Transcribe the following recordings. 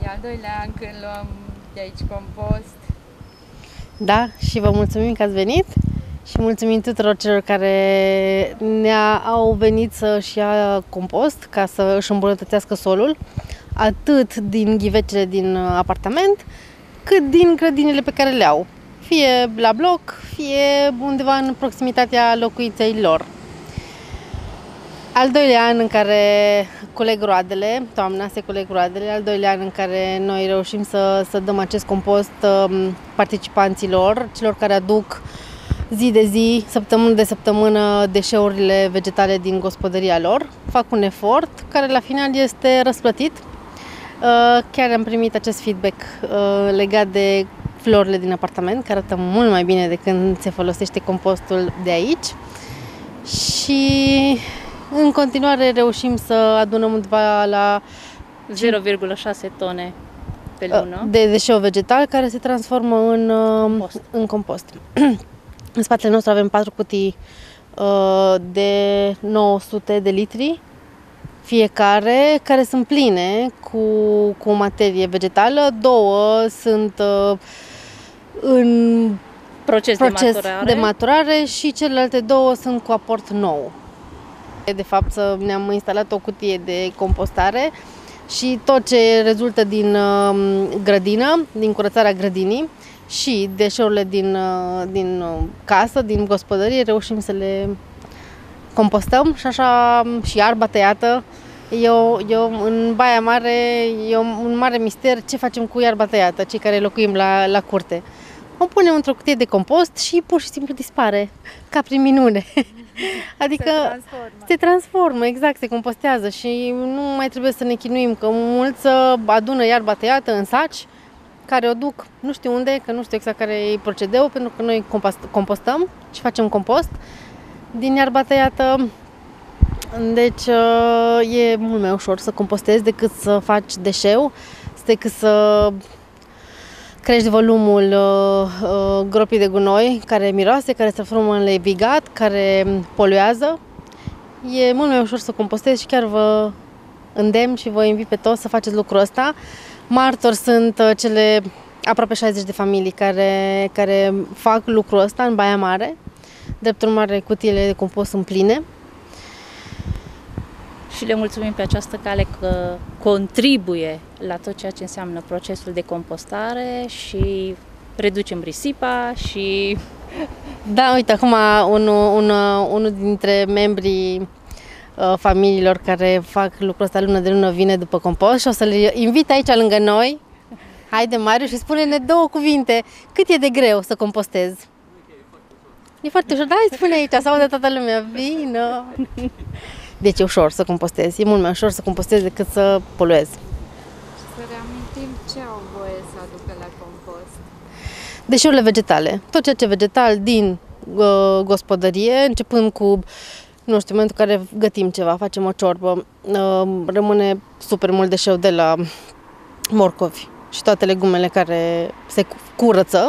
E al doilea an când luăm de aici compost. Da, și vă mulțumim că ați venit și mulțumim tuturor celor care au venit să-și ia compost ca să își îmbunătățească solul, atât din ghivecele din apartament, cât din grădinile pe care le au, fie la bloc, fie undeva în proximitatea locuinței lor. Al doilea an în care culeg roadele, toamna se culeg roadele, al doilea an în care noi reușim să dăm acest compost participanților, celor care aduc zi de zi, săptămână de săptămână deșeurile vegetale din gospodăria lor. Fac un efort care la final este răsplătit. Chiar am primit acest feedback legat de florile din apartament, care arată mult mai bine de când se folosește compostul de aici. Și în continuare reușim să adunăm undeva la 0,6 tone pe lună de deșeu vegetal care se transformă în compost. În spatele nostru avem 4 cutii de 900 de litri fiecare, care sunt pline cu materie vegetală. 2 sunt în proces de maturare și celelalte 2 sunt cu aport nou. De fapt, ne-am instalat o cutie de compostare și tot ce rezultă din grădină, din curățarea grădinii și deșeurile din casă, din gospodărie, reușim să le compostăm și așa și iarba tăiată. În Baia Mare e un mare mister ce facem cu iarba tăiată, cei care locuim la curte. O punem într-o cutie de compost și pur și simplu dispare, ca prin minune. Adică se transformă, exact, se compostează și nu mai trebuie să ne chinuim, că mulți adună iarba tăiată în saci, care o duc nu știu unde, că nu știu exact care e procedeul, pentru că noi compostăm și facem compost din iarba tăiată. Deci e mult mai ușor să compostezi decât să faci deșeu, decât să crești volumul gropii de gunoi care miroase, care se transformă în levigat, care poluează. E mult mai ușor să compostezi și chiar vă îndemn și vă invit pe toți să faceți lucrul ăsta. Martori sunt cele aproape 60 de familii care fac lucrul ăsta în Baia Mare. Drept urmare, cutiile de compost sunt pline. Și le mulțumim pe această cale că contribuie la tot ceea ce înseamnă procesul de compostare și reducem risipa și... Da, uite, acum unul dintre membrii familiilor care fac lucrul ăsta lună de lună vine după compost și o să-l invit aici lângă noi. Haide, Mariu, și spune-ne 2 cuvinte. Cât e de greu să compostezi? E foarte ușor. Da, spune aici, să audă toată lumea. Vină! Deci e ușor să compostezi. E mult mai ușor să compostezi decât să poluezi. Să reamintim ce au voie să aducă la compost. Deșeurile vegetale. Tot ceea ce e vegetal din gospodărie, începând cu, nu știu, în momentul în care gătim ceva, facem o ciorbă, rămâne super mult deșeu de la morcovi și toate legumele care se curăță.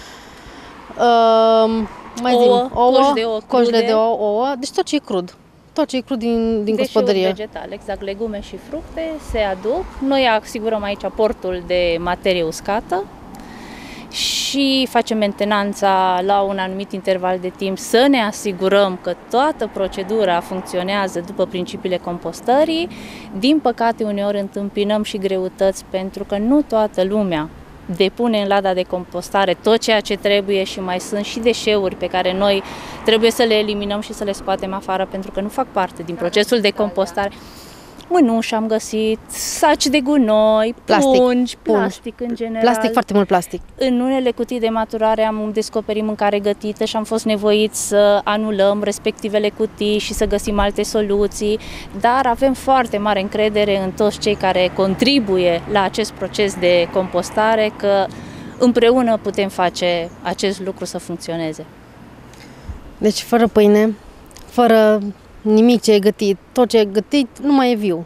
Coșle de ouă, deci tot ce e crud. Tot ce e crud din gospodărie. Vegetal, exact, legume și fructe se aduc. Noi asigurăm aici aportul de materie uscată și facem mentenanța la un anumit interval de timp să ne asigurăm că toată procedura funcționează după principiile compostării. Din păcate, uneori întâmpinăm și greutăți pentru că nu toată lumea depune în lada de compostare tot ceea ce trebuie și mai sunt și deșeuri pe care noi trebuie să le eliminăm și să le scoatem afară pentru că nu fac parte din procesul de compostare. Mânuși am găsit, saci de gunoi, pungi, plastic în general. Plastic, foarte mult plastic. În unele cutii de maturare am descoperit mâncare gătită și am fost nevoiți să anulăm respectivele cutii și să găsim alte soluții, dar avem foarte mare încredere în toți cei care contribuie la acest proces de compostare, că împreună putem face acest lucru să funcționeze. Deci fără pâine, fără nimic ce e gătit, tot ce e gătit nu mai e viu.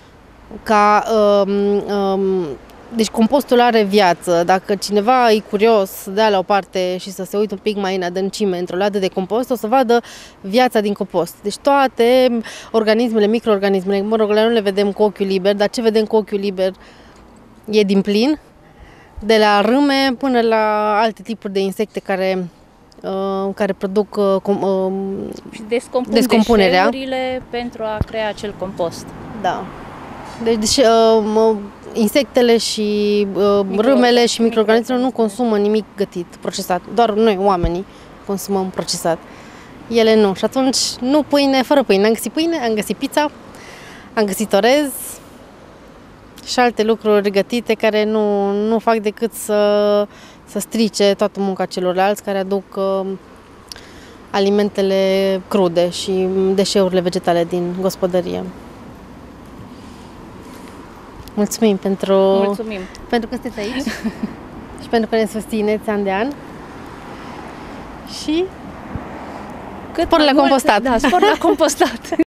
Deci compostul are viață. Dacă cineva e curios să dea la o parte și să se uite un pic mai în adâncime într-o ladă de compost, o să vadă viața din compost. Deci toate organismele, microorganismele, mă rog, nu le vedem cu ochiul liber, dar ce vedem cu ochiul liber e din plin, de la râme până la alte tipuri de insecte care produc Și descompun descompunerea. deșeurile pentru a crea acel compost. Da. Deci insectele și râmele și microorganismele nu consumă nimic gătit, procesat. Doar noi, oamenii, consumăm procesat. Ele nu. Și atunci, nu pâine, fără pâine. Am găsit pâine, am găsit pizza, am găsit orez și alte lucruri gătite care nu fac decât să strice toată munca celorlalți care aduc alimentele crude și deșeurile vegetale din gospodărie. Mulțumim pentru că sunteți aici și pentru că ne susțineți an de an. Și Cât spor la compostat. Da, spor la compostat.